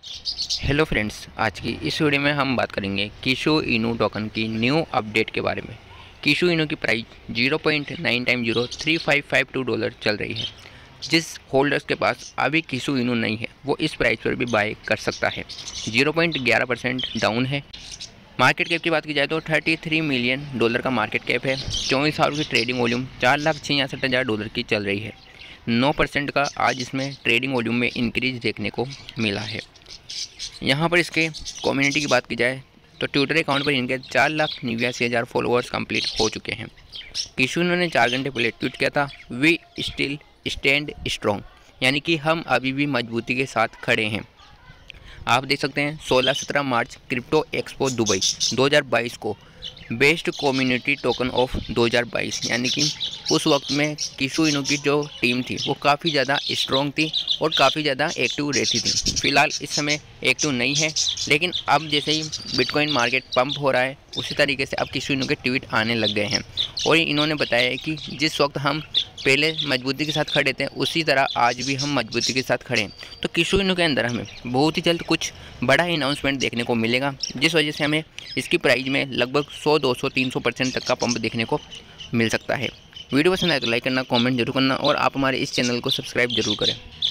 Hello friends, आज की इस वीडियो में हम बात करेंगे कीशो इनू टोकन की न्यू अपडेट के बारे में। कीशो इनू की प्राइस 0.9 $3552 चल रही है। जिस होल्डर्स के पास अभी कीशो इनू नहीं है वो इस प्राइस पर भी बाय कर सकता है। 0.11% डाउन है। मार्केट कैप की बात की जाए तो $33 मिलियन का मार्केट कैप है। 24 आवर की ट्रेडिंग वॉल्यूम $4,66,000 की चल रही है। 9% का आज इसमें ट्रेडिंग वॉल्यूम में इंक्रीज देखने को मिला है। यहाँ पर इसके कम्युनिटी की बात की जाए तो ट्विटर अकाउंट पर इनके 4,89,000 फॉलोअर्स कंप्लीट हो चुके हैं। किशु ने 4 घंटे पहले ट्वीट किया था, वी स्टिल स्टैंड स्ट्रॉन्ग, यानी कि हम अभी भी मजबूती के साथ खड़े हैं। आप देख सकते हैं 16-17 मार्च क्रिप्टो एक्सपो दुबई 2022 को बेस्ट कम्युनिटी टोकन ऑफ 2022, यानी कि उस वक्त में कीशो इनू की जो टीम थी वो काफ़ी ज़्यादा स्ट्रॉन्ग थी और काफ़ी ज़्यादा एक्टिव रहती थी। फिलहाल इस समय एक्टिव नहीं है, लेकिन अब जैसे ही बिटकॉइन मार्केट पंप हो रहा है उसी तरीके से अब कीशो इनू के ट्वीट आने लग गए हैं और इन्होंने बताया है कि जिस वक्त हम पहले मजबूती के साथ खड़े थे उसी तरह आज भी हम मजबूती के साथ खड़े हैं। तो कीशो इनू के अंदर हमें बहुत ही जल्द कुछ बड़ा अनाउंसमेंट देखने को मिलेगा, जिस वजह से हमें इसकी प्राइस में लगभग 100-200-300% तक का पंप देखने को मिल सकता है। वीडियो पसंद आए तो लाइक करना, कमेंट जरूर करना और आप हमारे इस चैनल को सब्सक्राइब जरूर करें।